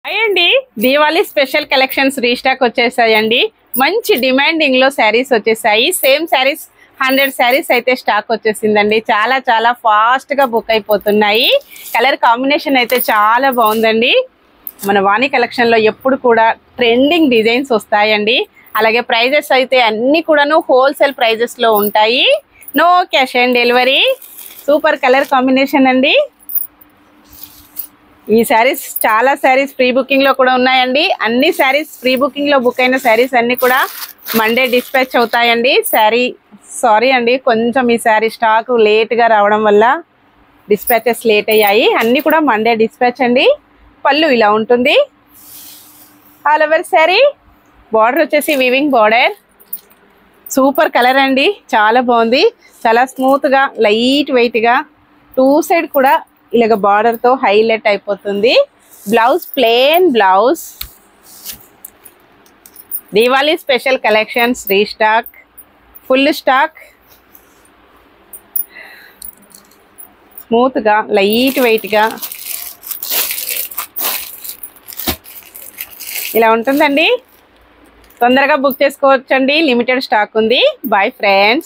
అయ్యండి Diwali special collections restock వచ్చేసాయండి. మంచి డిమాండింగ్ లో శారీస్ వచ్చేసాయి. సేమ్ శారీస్ 100 శారీస్ అయితే స్టాక్ వచ్చేసిందండి. చాలా చాలా ఫాస్ట్ గా బుక్ అయిపోతున్నాయి. కలర్ కాంబినేషన్ అయితే చాలా బాగుందండి. మన వాణి కలెక్షన్ లో ఎప్పుడు కూడా ట్రెండింగ్ డిజైన్స్ వస్తాయండి. అలాగే ప్రైజెస్ అయితే అన్ని కూడాను హోల్సేల్ ప్రైజెస్ లో ఉంటాయి. No cash on delivery. Super colour combination అండి. ఈ శారీస్ చాలా శారీస్ ప్రీ బుకింగ్ లో కూడా ఉన్నాయండి. అన్ని శారీస్ ప్రీ బుకింగ్ లో బుక్ అయిన శారీస్ అన్ని కూడా మండే డిస్పాచ్ అవుతాయండి. సారీ అండి, కొంచెం ఈ శారీ స్టాక్ లేట్ గా రావడం వల్ల డిస్పాచెస్ లేట్ అయ్యాయి. అన్ని కూడా మండే డిస్పాచ్ అండి. పళ్ళు ఇలా ఉంటుంది. ఆల్ ఓవర్ శారీ బార్డర్ వచ్చేసి వీవింగ్ బార్డర్. సూపర్ కలర్ అండి, చాలా బాగుంది. చాలా స్మూత్ గా లైట్ వెయిట్ గా టూ సైడ్ కూడా ఇలాగ బార్డర్ తో హైలైట్ అయిపోతుంది. Blouse plain blouse. Diwali special collections restock, full stock. Smooth గా లైట్ వెయిట్ గా ఇలా ఉంటుందండి. తొందరగా బుక్ చేసుకోవచ్చండి, లిమిటెడ్ స్టాక్ ఉంది. Bye friends.